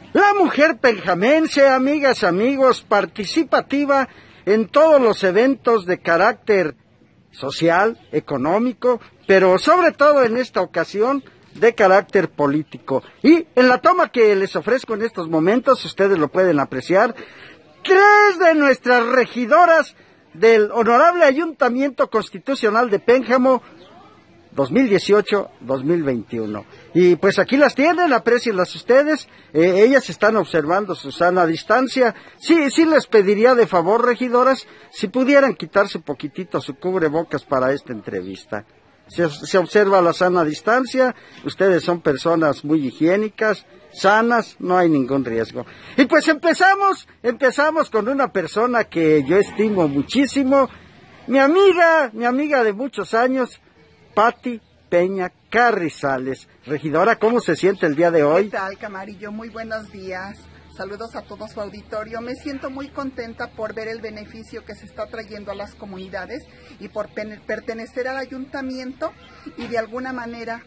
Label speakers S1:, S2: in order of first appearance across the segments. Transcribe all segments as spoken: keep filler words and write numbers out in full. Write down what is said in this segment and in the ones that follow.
S1: La mujer penjamense, amigas, amigos, participativa en todos los eventos de carácter social, económico, pero sobre todo en esta ocasión de carácter político. Y en la toma que les ofrezco en estos momentos, ustedes lo pueden apreciar, tres de nuestras regidoras del Honorable Ayuntamiento Constitucional de Pénjamo dos mil dieciocho dos mil veintiuno. Y pues aquí las tienen, aprecienlas ustedes, eh, ellas están observando su sana distancia. Sí, sí les pediría de favor, regidoras, si pudieran quitarse poquitito su cubrebocas para esta entrevista. Se, se observa la sana distancia, ustedes son personas muy higiénicas, sanas, no hay ningún riesgo. Y pues empezamos, empezamos con una persona que yo estimo muchísimo, mi amiga, mi amiga de muchos años, Pati Peña Carrizales. Regidora, ¿cómo se siente el día de hoy?
S2: ¿Qué tal, Camarillo? Muy buenos días. Saludos a todo su auditorio. Me siento muy contenta por ver el beneficio que se está trayendo a las comunidades y por pertenecer al ayuntamiento y de alguna manera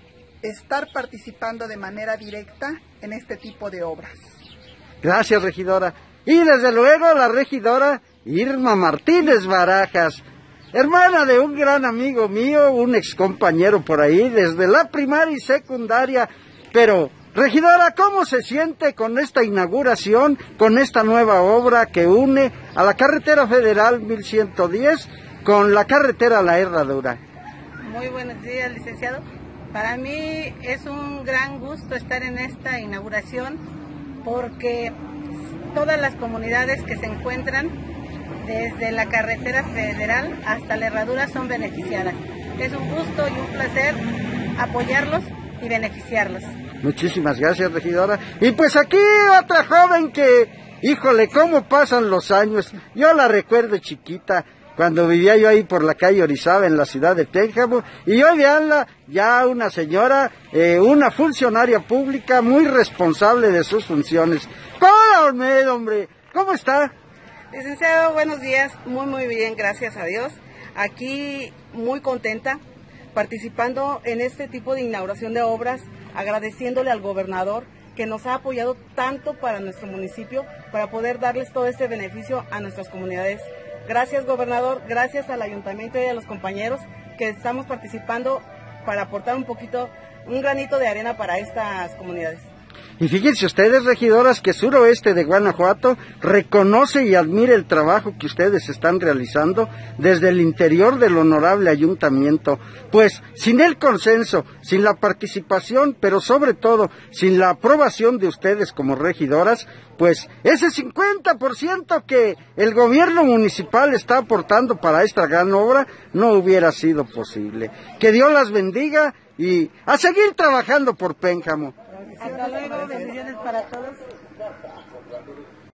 S2: estar participando de manera directa en este tipo de obras.
S1: Gracias, regidora. Y desde luego la regidora Irma Martínez Barajas, hermana de un gran amigo mío, un ex compañero por ahí, desde la primaria y secundaria. Pero, regidora, ¿cómo se siente con esta inauguración, con esta nueva obra que une a la carretera federal mil ciento diez con la carretera La Herradura?
S3: Muy buenos días, licenciado. Para mí es un gran gusto estar en esta inauguración porque todas las comunidades que se encuentran desde la carretera federal hasta La Herradura son beneficiadas. Es un gusto y un placer apoyarlos y beneficiarlos.
S1: Muchísimas gracias, regidora. Y pues aquí otra joven que, híjole, cómo pasan los años. Yo la recuerdo chiquita, cuando vivía yo ahí por la calle Orizaba en la ciudad de Pénjamo, y hoy veanla, ya una señora, eh, una funcionaria pública muy responsable de sus funciones. ¡Hola, Olmedo, hombre! ¿Cómo está?
S3: Licenciado, buenos días, muy muy bien, gracias a Dios. Aquí muy contenta, participando en este tipo de inauguración de obras, agradeciéndole al gobernador que nos ha apoyado tanto para nuestro municipio, para poder darles todo este beneficio a nuestras comunidades. Gracias, gobernador, gracias al ayuntamiento y a los compañeros que estamos participando para aportar un poquito, un granito de arena para estas comunidades.
S1: Y fíjense ustedes, regidoras, que Suroeste de Guanajuato reconoce y admira el trabajo que ustedes están realizando desde el interior del honorable ayuntamiento, pues sin el consenso, sin la participación, pero sobre todo sin la aprobación de ustedes como regidoras, pues ese cincuenta por ciento que el gobierno municipal está aportando para esta gran obra no hubiera sido posible. Que Dios las bendiga y a seguir trabajando por Pénjamo.
S3: Hasta luego, bendiciones para todos.